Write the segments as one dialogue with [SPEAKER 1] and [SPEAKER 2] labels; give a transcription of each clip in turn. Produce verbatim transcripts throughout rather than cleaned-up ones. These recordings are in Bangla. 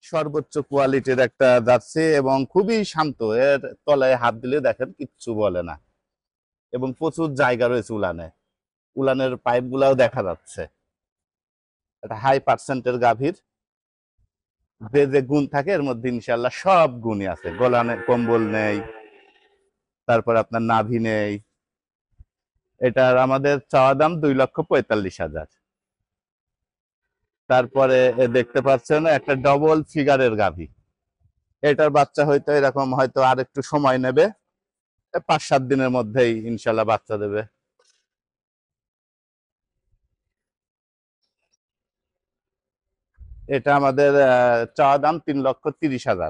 [SPEAKER 1] সর্বোচ্চ কোয়ালিটির একটা যাচ্ছে এবং খুবই শান্ত। এর তলায় হাত দিলে দেখেন কিচ্ছু বলে না এবং প্রচুর জায়গা রয়েছে উলানে। উলানের পাইপ গুলাও দেখা যাচ্ছে। এটা হাই পার্সেন্টের গাভীর যে যে গুণ থাকে এর মধ্যে ইনশাল্লাহ সব গুণই আছে। গলানে কম্বল নেই, তারপর আপনার নাভি নেই। এটার আমাদের চাওয়া দাম দুই লক্ষ পঁয়তাল্লিশ হাজার। তারপরে দেখতে পাচ্ছেন একটা ডবল ফিগারের গাভী। এটার বাচ্চা হয়তো এরকম হয়তো আর একটু সময় নেবে, পাঁচ সাত দিনের মধ্যেই ইনশাল্লাহ বাচ্চা দেবে। এটা আমাদের চাওয়া দাম তিন লক্ষ তিরিশ হাজার।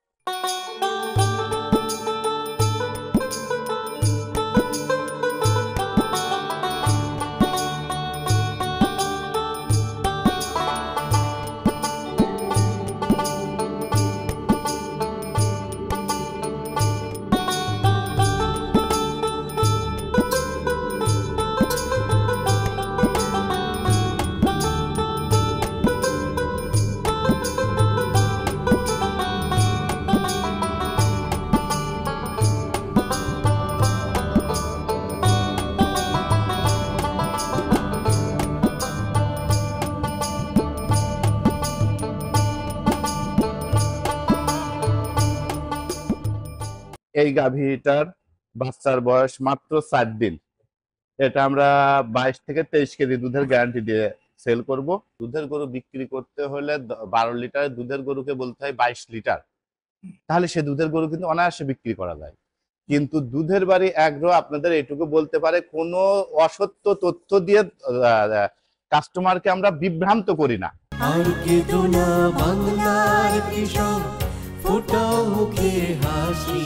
[SPEAKER 1] এই গাভীটার বাচ্চার বয়স মাত্র চার দিন। এটা আমরা বাইশ থেকে তেইশ কেজি দুধের গ্যারান্টি দিয়ে সেল করব। দুধের গরু বিক্রি করতে হলে বারো লিটার দুধের গরুকে বলতে হয় বাইশ লিটার, তাহলে সে দুধের গরু কিন্তু অনায়াসে বিক্রি করা যায়। কিন্তু দুধের বাড়ি এগ্রো আপনাদের এটুকু বলতে পারে, কোনো অসত্য তথ্য দিয়ে কাস্টমারকে আমরা বিভ্রান্ত করি না। আর কেঁদো না বাংলার কৃষক, ফোটাও মুখে হাসি।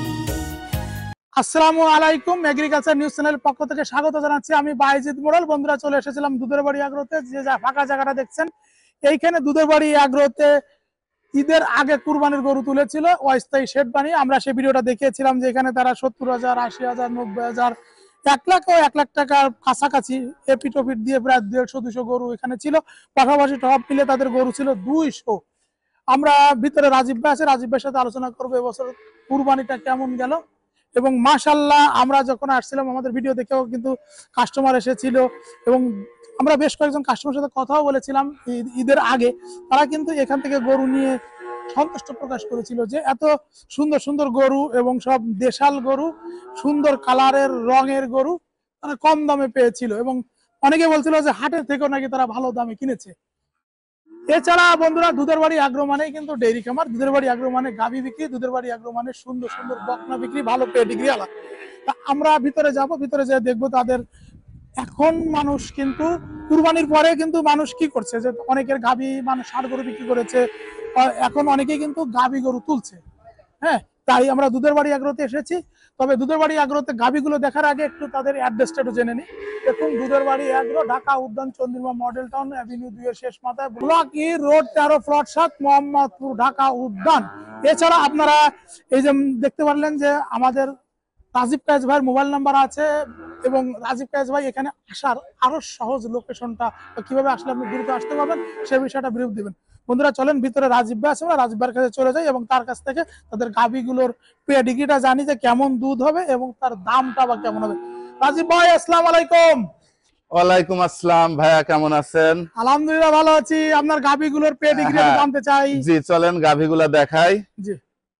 [SPEAKER 2] আসসালামু আলাইকুম, এগ্রিকালচার নিউজ চ্যানেলের পক্ষ থেকে স্বাগত জানাচ্ছি। আমি বাইজিদ মোড়ল। বন্ধুরা, চলে এসেছিলাম দুধের বাড়ি আগ্রোতে। যে ফাঁকা জায়গাটা দেখছেন, এইখানে দুধের বাড়ি আগ্রোতে ঈদের আগে কুরবানির গরু তুলেছিল অস্থায়ী শেড বানিয়ে। আমরা সেই ভিডিওটা দেখিয়েছিলাম যে এখানে তারা সত্তর হাজার আশি হাজার নব্বই হাজার এক লাখ ও এক লাখ টাকার কাছাকাছি এপিট ওপিট দিয়ে প্রায় দেড়শো দুশো গরু এখানে ছিল। পাশাপাশি টপ মিলে তাদের গরু ছিল দুইশো। আমরা ভিতরে রাজীব ভাই আছে, রাজীব ভাইয়ের সাথে আলোচনা করবো এবছর কুরবানিটা কেমন গেল। এবং মাশাল্লাহ, আমরা যখন আসছিলাম আমাদের ভিডিও দেখেও কিন্তু কাস্টমার এসেছিল এবং আমরা বেশ কয়েকজন কাস্টমারের সাথে কথাও বলেছিলাম ঈদের আগে। তারা কিন্তু এখান থেকে গরু নিয়ে সন্তুষ্ট প্রকাশ করেছিল যে এত সুন্দর সুন্দর গরু এবং সব দেশাল গরু, সুন্দর কালারের রঙের গরু তারা কম দামে পেয়েছিল এবং অনেকে বলছিল যে হাটের থেকেও নাকি তারা ভালো দামে কিনেছে। এছাড়া বন্ধুরা, দুধের বাড়ি আগ্রো মানে কিন্তু ডেইরি খামার। দুধের বাড়ি আগ্রো মানে গাভী বিক্রি, দুধের বাড়ি আগ্রো মানে সুন্দর সুন্দর বকনা বিক্রি, ভালো পেডিগ্রি আলা। তা আমরা ভিতরে যাব, ভিতরে যেয়ে দেখবো তাদের। এখন মানুষ কিন্তু কুরবানির পরে কিন্তু মানুষ কি করছে, যে অনেকের গাভী মানুষ ষাট গরু বিক্রি করেছে, এখন অনেকেই কিন্তু গাভী গরু তুলছে। হ্যাঁ, তাই আমরা দুধের বাড়ি আগ্রোতে এসেছি। তবে দুধের বাড়ি আগ্রোতে গাভীগুলো দেখার আগে একটু তাদের অ্যাড্রেসটা একটু জেনে নিই। দেখুন, দুধের বাড়ি আগ্রো, ঢাকা উদ্যান, চন্দ্রিমা মডেল টাউন, অ্যাভিনিউ দুই এর শেষ মাথায়, ব্লক ই, রোড তেরো, প্লট সাত, মোহাম্মদপুর, ঢাকা উদ্যান। এছাড়া আপনারা এই যে দেখতে পারলেন যে আমাদের রাজীব কায়েস ভাইয়ের মোবাইল নাম্বার আছে এবং রাজীব কায়েস ভাই এখানে আসার আরো সহজ লোকেশনটা কিভাবে আসলে আপনি দ্রুত আসতে পারবেন সে বিষয়টা ব্রিফ দিবেন। বন্ধুরা, চলেন ভিতরে রাজীব ভাই আছে, রাজীব ভাইয়ের কাছে চলে যাই এবং তার কাছ থেকে তাদের গাভীগুলোর পেডিগ্রিটা জানি যে কেমন দুধ হবে এবং তার দামটা বা কেমন হবে। রাজীব ভাই, আসসালামু আলাইকুম।
[SPEAKER 1] ওয়ালাইকুম আসসালাম ভাইয়া, কেমন আছেন?
[SPEAKER 2] আলহামদুলিল্লাহ ভালো আছি। আপনার গাভীগুলোর পেডিগ্রি জানতে চাই।
[SPEAKER 1] জি, চলেন গাভীগুলা দেখাই।
[SPEAKER 2] জি,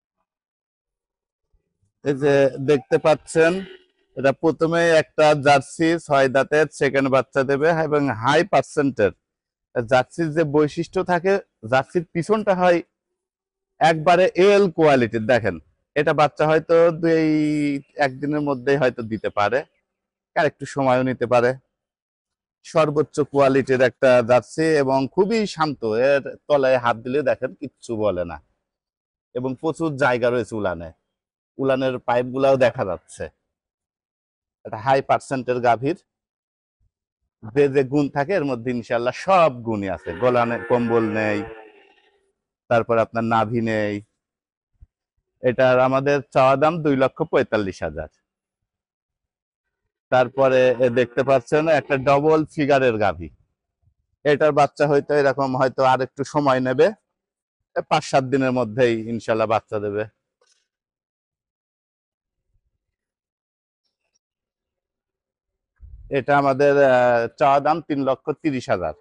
[SPEAKER 1] এই যে দেখতে পাচ্ছেন, এটা প্রথমে একটা জার্সি ছয় দাঁতের সেকেন্ড বাচ্চা দেবে এবং হাই পার্সেন্টের জার্সির যে বৈশিষ্ট্য থাকে, জার্সির পিছনটা হয় একবারে এল কোয়ালিটির। দেখেন, এটা বাচ্চা হয়তো দুই একদিনের মধ্যেই হয়তো দিতে পারে, আর একটু সময়ও নিতে পারে। সর্বোচ্চ কোয়ালিটির একটা জার্সি এবং খুবই শান্ত। এর তলায় হাত দিলে দেখেন কিচ্ছু বলে না এবং প্রচুর জায়গা রয়েছে উলানে। উলানের পাইপ গুলাও দেখা যাচ্ছে। এটা হাই পার্সেন্টের গাভীর যে যে গুণ থাকে এর মধ্যে ইনশাল্লাহ সব গুণই আছে। গলানে কম্বল নেই, তারপর আপনার নাভি নেই। এটার আমাদের চাওয়া দাম দুই লক্ষ পঁয়তাল্লিশ হাজার। তারপরে দেখতে পাচ্ছেন একটা ডবল ফিগারের গাভী। এটার বাচ্চা হয়তো এরকম হয়তো আর একটু সময় নেবে, পাঁচ সাত দিনের মধ্যেই ইনশাল্লাহ বাচ্চা দেবে। এটা আমাদের আহ, চাওয়া দাম তিন লক্ষ তিরিশ হাজার,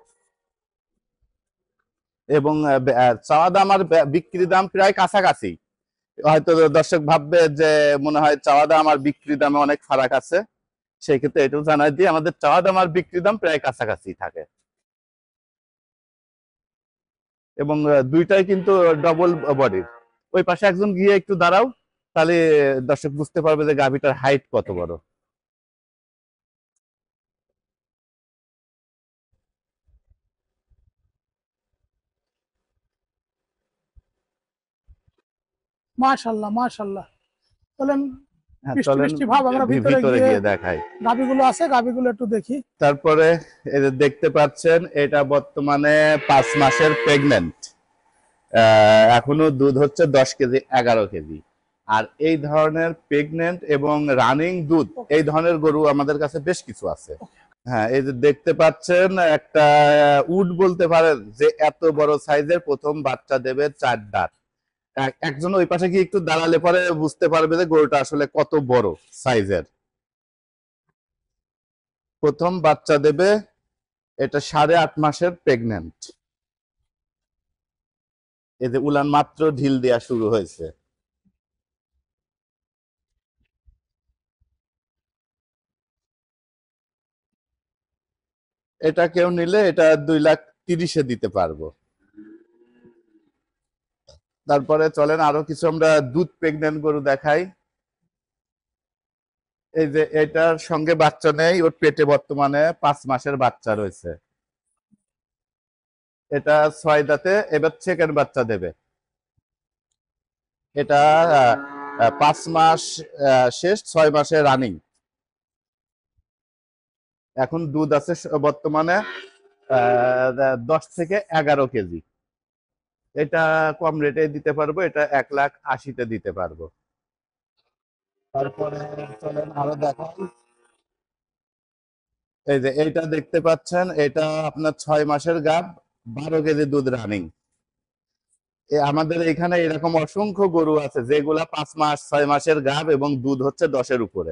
[SPEAKER 1] এবং আহ, বে- আহ, চাওয়া দাম আর বে- বিক্রি দাম প্রায় কাছাকাছি। হয়তো দর্শক ভাববে যে মনে হয় চাওয়া দাম আর বিক্রি দামে অনেক ফারাক আছে, সেই ক্ষেত্রে এটাও জানাই দিই আমাদের চাওয়া দাম আর বিক্রি দাম প্রায় কাছাকাছি থাকে। এবং আহ, দুইটাই কিন্তু ডবল বডির। ওই পাশে একজন গিয়ে একটু দাঁড়াও, তাহলে দর্শক বুঝতে পারবে যে গাভীটার হাইট কত বড়।
[SPEAKER 2] মাশাল্লাহ মাশাল্লাহ। চলেন,
[SPEAKER 1] হ্যাঁ,
[SPEAKER 2] বৃষ্টি
[SPEAKER 1] চলেন
[SPEAKER 2] বৃষ্টি ভাব, আমরা
[SPEAKER 1] ভি-
[SPEAKER 2] ভিতরে
[SPEAKER 1] ভিতরে
[SPEAKER 2] গিয়ে
[SPEAKER 1] গিয়ে দেখাই।
[SPEAKER 2] গাভিগুলো আছে, গাভিগুলো একটু দেখি।
[SPEAKER 1] তারপরে এই যে দেখতে পাচ্ছেন, এটা বর্তমানে পাঁচ মাসের প্রেগনেন্ট। এখনো দুধ হচ্ছে দশ কেজি, এগারো কেজি। আর এই ধরনের প্রেগনেন্ট এবং রানিং দুধ এই ধরনের গরু আমাদের কাছে বেশ কিছু আছে। হ্যাঁ, এই যে দেখতে পাচ্ছেন একটা উড বলতে পারেন যে এত বড় সাইজের প্রথম বাচ্চা দেবে, চার দাঁত। এক- একজন ওই পাশে গিয়ে একটু দাঁড়ালে পরে বুঝতে পারবে যে গরুটা আসলে কত বড় সাইজের। প্রথম বাচ্চা দেবে, এটা সাড়ে আট মাসের প্রেগনেন্ট। এই যে উলান মাত্র ঢিল দেওয়া শুরু হয়েছে। এটা কেউ নিলে এটা দুই লাখ তিরিশে দিতে পারবো। তারপরে চলেন আরো কিছু আমরা দুধ প্রেগনেন্ট গরু দেখাই। এই যে এটার সঙ্গে বাচ্চা নেই, ওর পেটে বর্তমানে পাঁচ মাসের বাচ্চা রয়েছে। এটা ছয় দাঁতে, এবার সেকেন্ড বাচ্চা দেবে। এটা আহ, আহ, পাঁচ মাস আহ, শেষ, ছয় মাসে রানিং। এখন দুধ আছে স- বর্তমানে আহ, দশ থেকে এগারো কেজি। এটা কম রেটে দিতে পারবো, এটা এক লাখ আশিতে দিতে পারবো। তারপরে চলেন আরো দেখাই। এই যে এইটা দেখতে পাচ্ছেন, এটা আপনার ছয় মাসের গাব, বারো কেজি দুধ রানিং। আমাদের এখানে এরকম অসংখ্য গরু আছে যেগুলা পাঁচ মাস ছয় মাসের গাব এবং দুধ হচ্ছে দশের উপরে।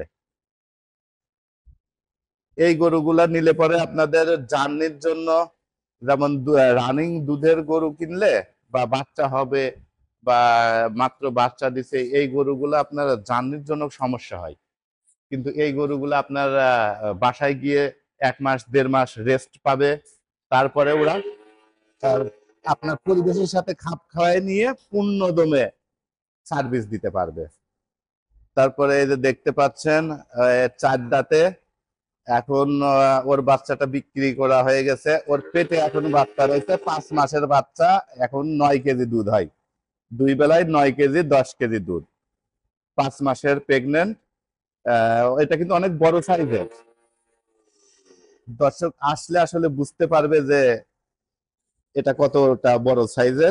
[SPEAKER 1] এই গরুগুলা নিলে পরে আপনাদের জার্নির জন্য, যেমন রানিং দুধের গরু কিনলে বা বাচ্চা হবে বা মাত্র বাচ্চা দিছে, এই গরুগুলো আপনার জার্নির জন্য সমস্যা হয়। কিন্তু এই গরুগুলো আপনার আহ, বাসায় গিয়ে এক মাস দেড় মাস রেস্ট পাবে, তারপরে ওরা আহ, আপনার পরিবেশের সাথে খাপ খাওয়ায় নিয়ে পূর্ণ দমে সার্ভিস দিতে পারবে। তারপরে এই যে দেখতে পাচ্ছেন, আহ, চার দাঁতে। এখন আহ, ওর বাচ্চাটা বিক্রি করা হয়ে গেছে, ওর পেটে এখন বাচ্চা রয়েছে, পাঁচ মাসের বাচ্চা। এখন নয় কেজি দুধ হয়, দুই বেলায় নয় কেজি, দশ কেজি দুধ। পাঁচ মাসের প্রেগনেন্ট। এটা কিন্তু অনেক বড় সাইজের। দর্শক আসলে আসলে বুঝতে পারবে যে এটা কতটা বড় সাইজের।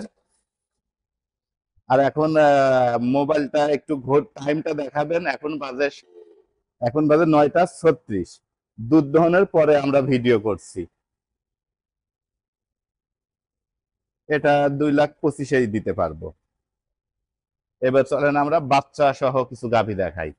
[SPEAKER 1] আর এখন মোবাইলটা একটু ঘোর টাইমটা দেখাবেন, এখন বাজে এখন বাজে নয়টা ছত্রিশ। দুধ দহনের পরে আমরা ভিডিও করছি। এটা দুই লাখ পঁচিশেই দিতে পারবো। এবার চলেন আমরা বাচ্চা সহ কিছু গাভী দেখাই।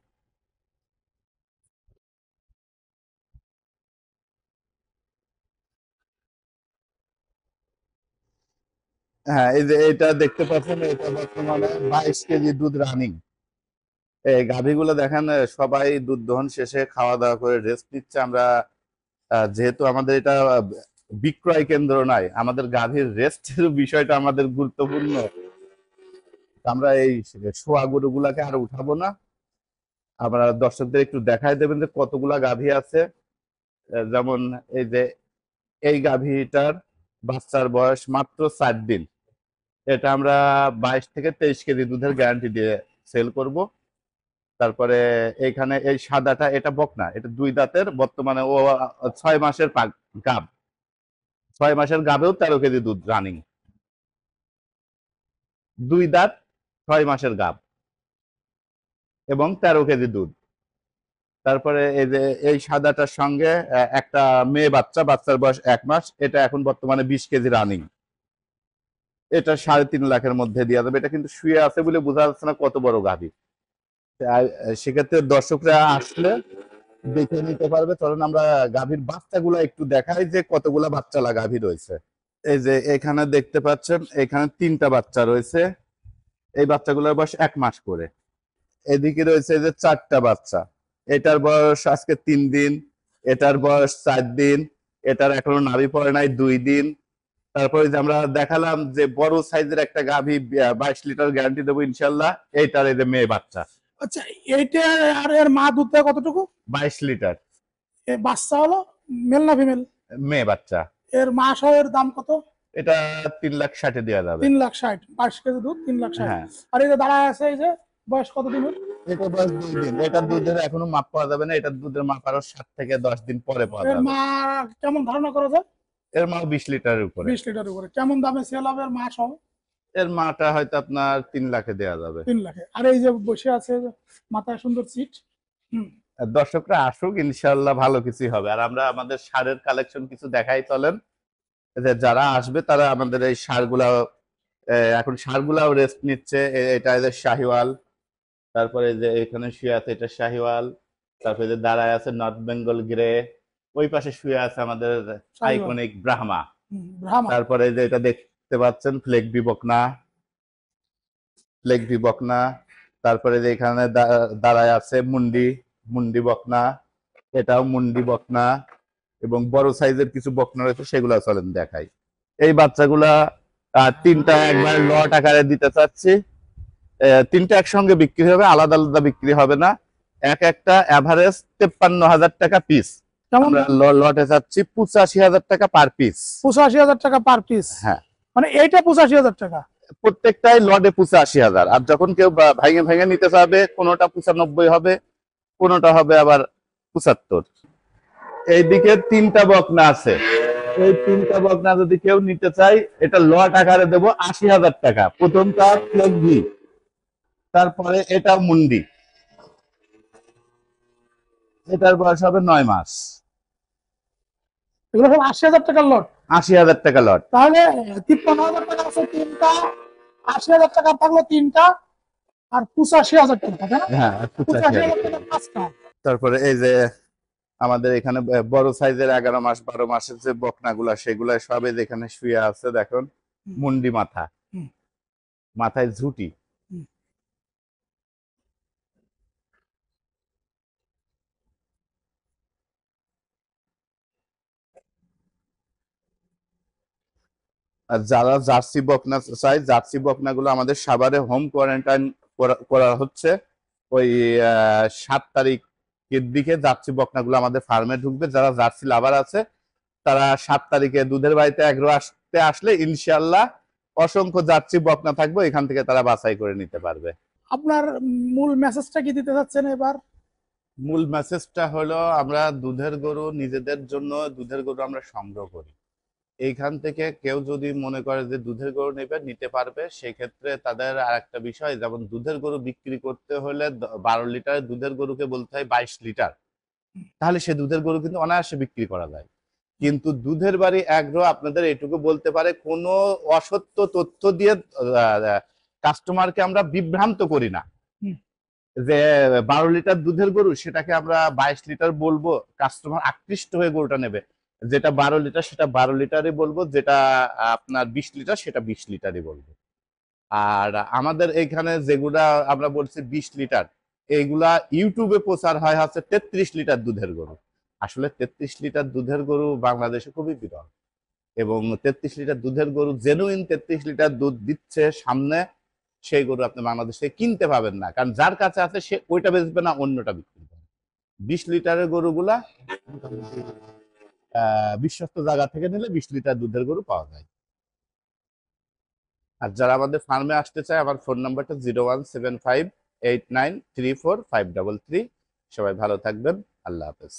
[SPEAKER 1] হ্যাঁ, এই যে এটা দেখতে পাচ্ছেন, এটা বর্তমানে বাইশ কেজি দুধ রানিং। এই গাভীগুলো দেখেন, আহ, সবাই দুধ দহন শেষে খাওয়া দাওয়া করে রেস্ট নিচ্ছে। আমরা আহ, যেহেতু আমাদের এটা আহ, বিক্রয় কেন্দ্র নয়, আমাদের গাভীর রেস্টের বিষয়টা আমাদের গুরুত্বপূর্ণ। আমরা এই শোয়া গরুগুলাকে আর উঠাবো না। আমরা দর্শকদের একটু দেখাই দেবেন যে কতগুলা গাভী আছে। আহ, যেমন এই যে এই গাভীটার বাচ্চার বয়স মাত্র চার দিন। এটা আমরা বাইশ থেকে তেইশ কেজি দুধের গ্যারান্টি দিয়ে সেল করব। তারপরে এইখানে এই সাদাটা, এটা বকনা, এটা দুই দাঁতের, বর্তমানে ও ছয় মাসের পাক গাব। ছয় মাসের গাবেও তেরো কেজি দুধ রানিং। দুই দাঁত, ছয় মাসের গাব এবং তেরো কেজি দুধ। তারপরে এই যে এই সাদাটার সঙ্গে আহ, একটা মেয়ে বাচ্চা, বাচ্চার বয়স এক মাস, এটা এখন বর্তমানে বিশ কেজি রানিং। এটা সাড়ে তিন লাখের মধ্যে দেওয়া যাবে। এটা কিন্তু শুয়ে আছে বলে বোঝা যাচ্ছে না কত বড় গাভী। সেক্ষেত্রে দর্শকরা আসলে দেখে নিতে পারবে। চলুন আমরা গাভীর বাচ্চাগুলো একটু দেখাই যে কতগুলা বাচ্চালা গাভী রয়েছে। এই যে এখানে দেখতে পাচ্ছেন, এখানে তিনটা বাচ্চা রয়েছে। এই বাচ্চাগুলোর বয়স এক মাস করে। এদিকে রয়েছে যে চারটা বাচ্চা। এটার বয়স আজকে তিন দিন, এটার বয়স চার দিন, এটার এখনো নাভি পড়ে নাই দুই দিন। তারপরে যে আমরা দেখালাম যে বড় সাইজের একটা গাভী, বাইশ লিটার গ্যারান্টি দেবো ইনশাল্লাহ। এইটার এই যে মেয়ে বাচ্চা।
[SPEAKER 2] আচ্ছা, এইটা আর এর মা দুধ দেয় কতটুকু?
[SPEAKER 1] বাইশ লিটার।
[SPEAKER 2] এই বাচ্চা হলো মেল না ফিমেল?
[SPEAKER 1] মেয়ে বাচ্চা।
[SPEAKER 2] এর মা সহ এর দাম কত?
[SPEAKER 1] এটা তিন লাখ ষাটে দেওয়া যাবে।
[SPEAKER 2] তিন লাখ ষাট, বাইশ কেজি দুধ, তিন লাখ ষাট।
[SPEAKER 1] হ্যাঁ।
[SPEAKER 2] আর এই যে দাঁড়ায় আছে, এই যে বয়স কত দিন?
[SPEAKER 1] এটা বয়স দুই দিন। এটার দুধের এখনো মাপ পাওয়া যাবে না। এটার দুধের মাপ আরো সাত থেকে দশ দিন পরে পাওয়া
[SPEAKER 2] এর
[SPEAKER 1] যাবে।
[SPEAKER 2] মা কেমন ধারণা করা যায়?
[SPEAKER 1] এর মা বিশ লিটারের উপরে।
[SPEAKER 2] বিশ লিটারের উপরে। কেমন দামে সেল হবে এর মা সহ?
[SPEAKER 1] এর মাটা হয়তো আপনার তিন লাখে দেওয়া যাবে।
[SPEAKER 2] তিন লাখে। আর এই যে বসে আছে, মাথায় সুন্দর সিট। হুম।
[SPEAKER 1] দর্শকরা আসুক, ইনশাল্লাহ ভালো কিছু হবে। আর আমরা আমাদের সারের কালেকশন কিছু দেখাই চলেন, যে যারা আসবে তারা আমাদের এই সারগুলা, এখন সারগুলাও রেস্ট নিচ্ছে। এটা এদের শাহিওয়াল, তারপরে যে এখানে শুয়ে আছে এটা শাহিওয়াল, তারপরে যে দাঁড়ায় আছে নর্থ বেঙ্গল গ্রে, ওই পাশে শুয়ে আছে আমাদের আইকনিক ব্রাহ্মা। তারপরে যে এটা দেখতে পাচ্ছেন ফ্লেক বিবকনা, ফ্লেক বিবকনা। তারপরে যে এখানে দাঁড়ায় আছে মুন্ডি, মুন্ডি বকনা, এটাও মুন্ডি বকনা। এবং বড় সাইজের কিছু বকনা রয়েছে, সেগুলো চলেন দেখাই। এই বাচ্চাগুলা তিনটা একবার লট আকারে দিতে চাচ্ছি। তিনটা একসঙ্গে বিক্রি হবে, আলাদা আলাদা বিক্রি হবে না। এক একটা এভারেজ তেপ্পান্ন হাজার টাকা পিস। আমরা লটে চাচ্ছি পঁচাশি হাজার টাকা পার পিস।
[SPEAKER 2] পঁচাশি হাজার টাকা পার পিস? হ্যাঁ। মানে এইটা পঁচাশি হাজার টাকা
[SPEAKER 1] প্রত্যেকটাই লটে পঁচাশি হাজার। আর যখন কেউ ভাঙে ভেঙে নিতে চাবে, কোনোটা পঁচানব্বই হবে, কোনোটা হবে আবার পঁচাত্তর। এইদিকে তিনটা বকনা আছে। এই তিনটা বকনা যদি কেউ নিতে চাই, এটা লট আকারে দেবো আশি হাজার টাকা। প্রথমটা ফ্লেগভি, তারপরে এটা মুন্ডি, এটার বয়স হবে নয় মাস।
[SPEAKER 2] এগুলো সব আশি হাজার টাকার লট?
[SPEAKER 1] আশি হাজার টাকা লট।
[SPEAKER 2] তাহলে তিপ্পান্ন হাজার টাকা আছে তিনটা, আশি হাজার টাকা থাকলো তিনটা, আর পঁচাশি হাজার টাকা। হ্যাঁ, পঁচাশি হাজার টাকা পাঁচটা।
[SPEAKER 1] তারপরে এই যে আমাদের এখানে বড় সাইজের এগারো মাস বারো মাসের যে বকনাগুলা, সেগুলা সবে যেখানে শুয়ে আছে দেখুন, মুন্ডি মাথা, মাথায় ঝুটি। আর যারা জার্সি বকনা চাই, জার্সি বকনা গুলো আমাদের সাভারে হোম কোয়ারেন্টাইন করা হচ্ছে। ওই সাত তারিখের দিকে জার্সি বকনা গুলো আমাদের ফার্মে ঢুকবে। যারা জার্সি লাভার আছে তারা সাত তারিখে দুধের বাড়িতে এগ্রো আসতে আসলে ইনশাল্লাহ অসংখ্য জার্সি বকনা থাকবে, এখান থেকে তারা বাছাই করে নিতে পারবে।
[SPEAKER 2] আপনার মূল মেসেজটা কি দিতে চাচ্ছেন এবার?
[SPEAKER 1] মূল মেসেজটা হলো, আমরা দুধের গরু নিজেদের জন্য দুধের গরু আমরা সংগ্রহ করি। এইখান থেকে কেউ যদি মনে করে যে দুধের গরু নেবে, নিতে পারবে। সেক্ষেত্রে তাদের আর একটা বিষয়, যেমন দুধের গরু বিক্রি করতে হলে বারো লিটার দুধের গরুকে বলতে হয় বাইশ লিটার, তাহলে সে দুধের গরু কিন্তু অনায়াসে বিক্রি করা যায়। কিন্তু দুধের বাড়ি এগ্রো আপনাদের এটুকু বলতে পারে, কোনো অসত্য তথ্য দিয়ে কাস্টমারকে আমরা বিভ্রান্ত করি না। যে বারো লিটার দুধের গরু সেটাকে আমরা বাইশ লিটার বলবো, কাস্টমার আকৃষ্ট হয়ে গরুটা নেবে। যেটা বারো লিটার সেটা বারো লিটারই বলবো, যেটা আপনার বিশ লিটার সেটা বিশ লিটারই বলবো। আর আমাদের এখানে যেগুলা আমরা বলছি বিশ লিটার, এইগুলা ইউটিউবে প্রচার হয় হচ্ছে তেত্রিশ লিটার দুধের গরু। আসলে তেত্রিশ লিটার দুধের গরু বাংলাদেশে খুবই বিরল, এবং তেত্রিশ লিটার দুধের গরু জেনুইন তেত্রিশ লিটার দুধ দিচ্ছে সামনে, সেই গরু আপনি বাংলাদেশে কিনতে পাবেন না। কারণ যার কাছে আছে সে ওইটা বেচবে না, অন্যটা বিক্রি করবে। বিশ লিটারের গরুগুলা আহ বিশ্বস্ত জায়গা থেকে নিলে বিশ লিটার দুধের গরু পাওয়া যায়। আর যারা আমাদের ফার্মে আসতে চায়, আমার ফোন নাম্বারটা zero one seven five eight nine three four five double three. সবাই ভালো থাকবেন, আল্লাহ হাফেজ।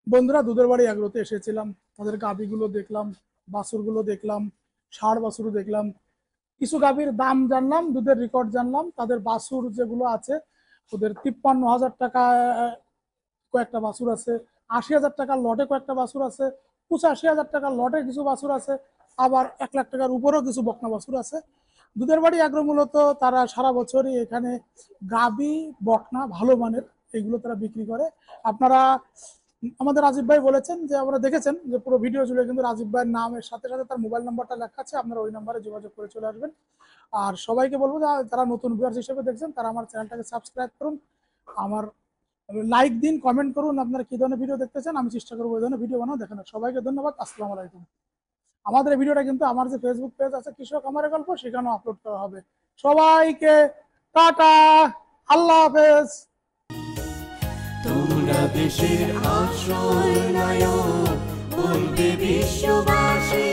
[SPEAKER 2] বন্ধুরা দুধের বাড়ি এগ্রোতে এসেছিলাম, তাদের গাভীগুলো দেখলাম, বাছুরগুলো দেখলাম, ষাঁড় বাছুর দেখলাম, কিছু গাভীর দাম জানলাম, দুধের রেকর্ড জানলাম। তাদের বাছুর যেগুলো আছে ওদের তিপ্পান্ন হাজার টাকা কয়েকটা বাছুর আছে, আশি হাজার টাকার লটে কয়েকটা বাছুর আছে, পঁচাশি হাজার টাকার লটে কিছু বাছুর আছে, আবার এক লাখ টাকার উপরেও কিছু বকনা বাছুর আছে। দুধের বাড়ি এগ্রো মূলত তারা সারা বছরই এখানে গাভী বকনা ভালো মানের এইগুলো তারা বিক্রি করে। আপনারা আমাদের রাজীব ভাই বলেছেন যে আমরা দেখেছেন যে পুরো ভিডিও জুড়ে কিন্তু রাজীব ভাইয়ের নামের সাথে সাথে তার মোবাইল নাম্বারটা লেখা আছে, আপনারা ওই নাম্বারে যোগাযোগ করে চলে আসবেন। আর সবাইকে বলবো যারা নতুন ভিউয়ার্স হিসেবে দেখছেন তারা আমার চ্যানেলটাকে সাবস্ক্রাইব করুন, আমার লাইক দিন, কমেন্ট করুন আপনারা কি ধরনের ভিডিও দেখতে চান, আমি চেষ্টা করবো ওই ধরনের ভিডিও বানানো দেখানোর। সবাইকে ধন্যবাদ, আসসালামু আলাইকুম। আমাদের এই ভিডিওটা কিন্তু আমার যে ফেসবুক পেজ আছে কৃষক আমারে গল্প, সেখানেও আপলোড করা হবে। সবাইকে টাটা, আল্লাহ হাফেজ।
[SPEAKER 3] তোমরা দেশের আসল নায়ক, বলবে বিশ্ববাসী